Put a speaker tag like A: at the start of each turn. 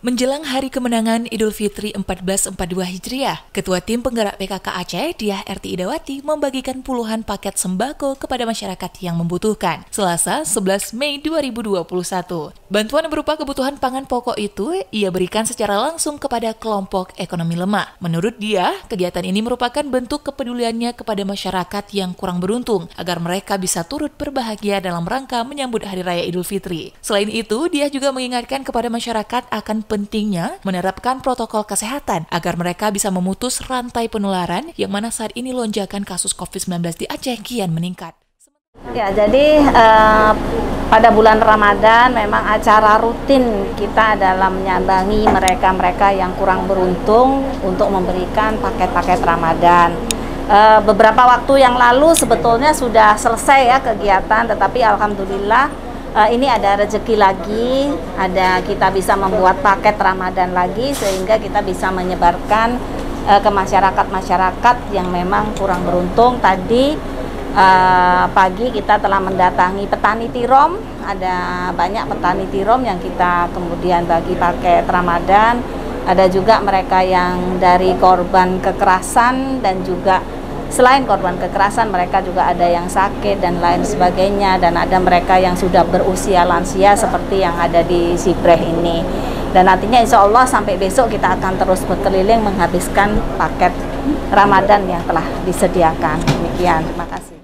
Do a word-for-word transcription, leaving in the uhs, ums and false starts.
A: Menjelang hari kemenangan Idul Fitri seribu empat ratus empat puluh dua Hijriah, Ketua Tim Penggerak P K K Aceh, Diah R T Idawati, membagikan puluhan paket sembako kepada masyarakat yang membutuhkan, Selasa sebelas Mei dua ribu dua puluh satu. Bantuan berupa kebutuhan pangan pokok itu ia berikan secara langsung kepada kelompok ekonomi lemah. Menurut dia, kegiatan ini merupakan bentuk kepeduliannya kepada masyarakat yang kurang beruntung, agar mereka bisa turut berbahagia dalam rangka menyambut Hari Raya Idul Fitri. Selain itu, dia juga mengingatkan kepada masyarakat akan pentingnya menerapkan protokol kesehatan agar mereka bisa memutus rantai penularan yang mana saat ini lonjakan kasus covid sembilan belas di Aceh kian meningkat.
B: Ya, jadi eh, pada bulan Ramadan memang acara rutin kita adalah menyambangi mereka-mereka yang kurang beruntung untuk memberikan paket-paket Ramadan. Eh, beberapa waktu yang lalu sebetulnya sudah selesai ya kegiatan, tetapi alhamdulillah Uh, ini ada rezeki lagi, ada kita bisa membuat paket Ramadan lagi sehingga kita bisa menyebarkan uh, ke masyarakat-masyarakat yang memang kurang beruntung. Tadi uh, pagi kita telah mendatangi petani tirom, ada banyak petani tirom yang kita kemudian bagi paket Ramadan. Ada juga mereka yang dari korban kekerasan dan juga selain korban kekerasan, mereka juga ada yang sakit dan lain sebagainya, dan ada mereka yang sudah berusia lansia seperti yang ada di Sibreh ini. Dan nantinya insya Allah sampai besok kita akan terus berkeliling menghabiskan paket Ramadan yang telah disediakan. Demikian, terima kasih.